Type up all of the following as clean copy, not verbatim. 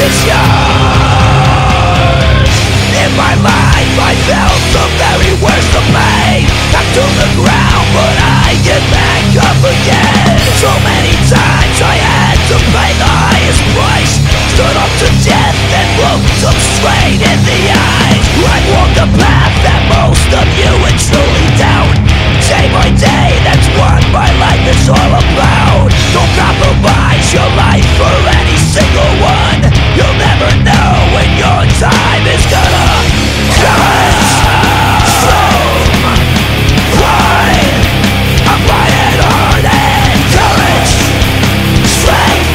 is yours. In my life I felt the very worst of pain. Back to the ground, but I get back up again. So many times I had to pay the highest price. Stood up to death and looked them straight in the eyes. I walked the path that most of you would truly doubt. Day by day, that's what my life is all about. Don't compromise your life for any single one. You'll never know when your time is gonna come. Pride, I'm flying hard and courage, strength,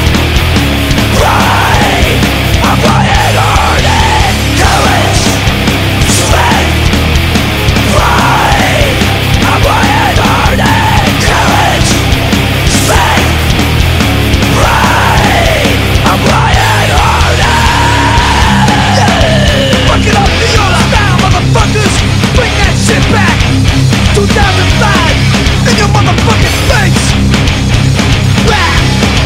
pride, I'm flying hard and courage, strength, pride, I'm flying hard and courage, strength, pride, I'm flying hard and fuck it up, New York style, motherfuckers. Bring that shit back. 2005 in your motherfucking face. Back.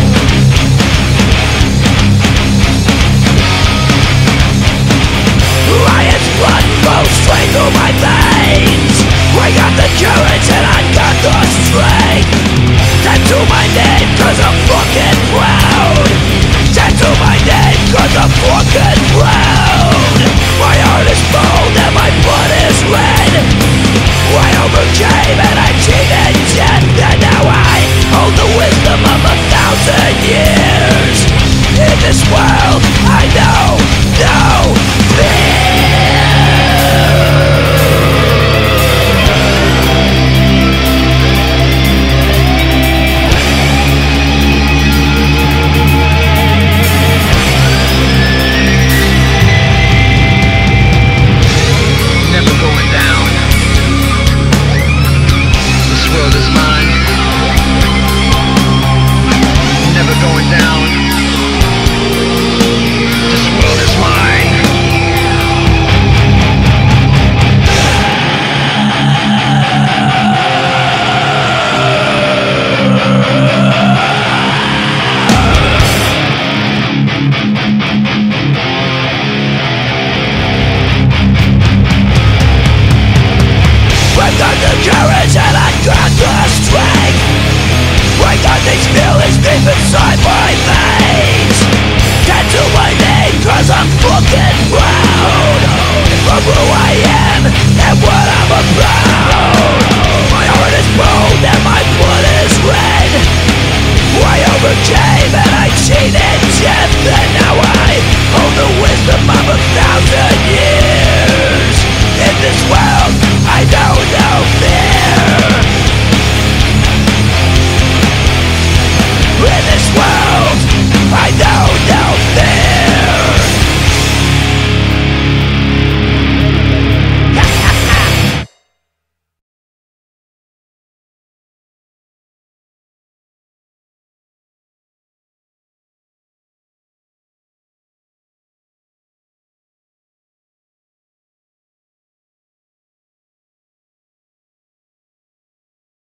Riots blood flows straight through my veins. I got the courage and I got the strength. Tattoo my name cause I'm fucking proud. Tattoo my name cause I'm fucking proud. My heart is bold and my blood is red. I overcame and I cheated death. And now I hold the wisdom of 1,000 years. In this world I know no fear. Never going down. This world is mine. Never going down. This world is mine. I've got the courage and I got the strength. I got these feelings deep inside my